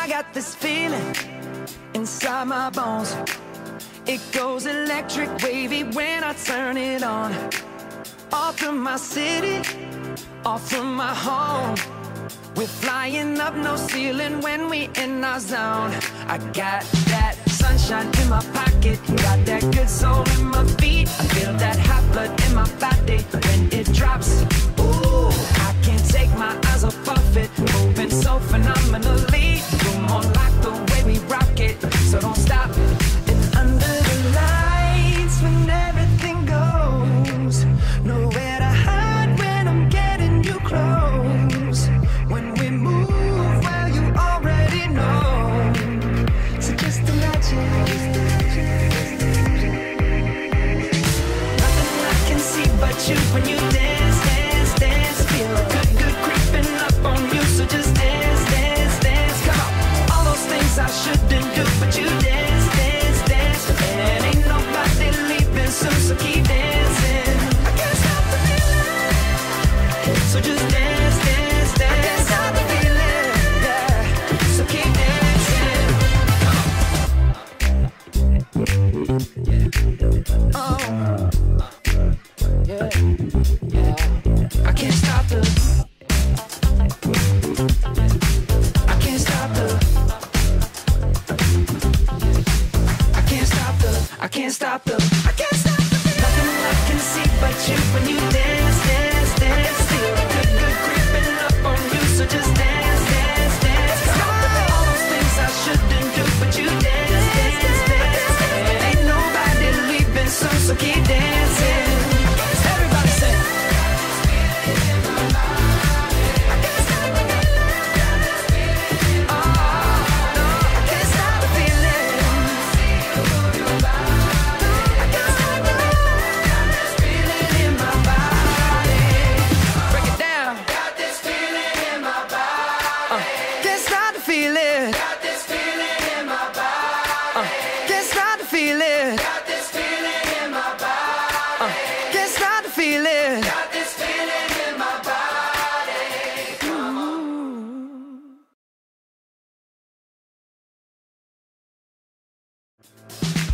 got this feeling inside my bones. It goes electric wavy when I turn it on. Off from my city, off from my home. We're flying up, no ceiling when we in our zone. I got that sunshine in my pocket, got that good soul in my feet. I feel that hot blood in my body when it drops. Ooh, I can't take my eyes off it, moving so phenomenally. You're more like the way we rock it, so don't stop. And under the lights when everything goes, nowhere to hide when I'm getting you close. When we move, well, you already know. So just imagine. Nothing I can see but you when you dance, dance, dance. Feel good, good creeping up on you. So just dance, dance, dance. Come on. All those things I shouldn't do, but you dance, dance, dance. And ain't nobody leaving soon, so keep dancing. I can't stop the feeling. So just dance, dance, dance. I can't stop the feeling, yeah. So keep dancing. Oh, yeah, yeah. I can't stop the. I can't stop the. I can't stop the. I can't stop the. I can't stop the. Nothing I can see but you when you dance, dance, dance. Feel good, good creeping up on you. So just dance, dance, dance. Come on. All those things I shouldn't do, but you dance, dance, dance. And ain't nobody leaving soon, so keep dancing. Everybody say. I can't stop the feeling. Oh, no, I can't stop the feeling. I can't stop the feeling in my body. Break it down. Got this feeling in my body. Can't stop the feeling. Got this feeling in my body. Can't stop the feeling. Got this feeling in my body. Can't stop the feeling. Got this feeling in my body. Come on.